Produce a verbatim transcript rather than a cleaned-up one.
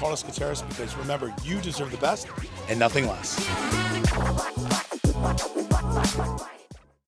call us Gutierrez because remember, you deserve the best and nothing less.